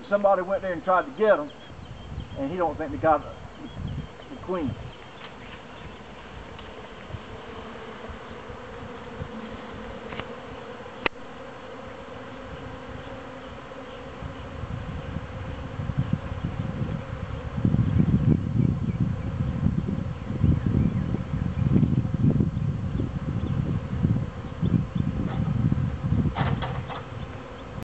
somebody went there and tried to get them, and he don't think they got the queen.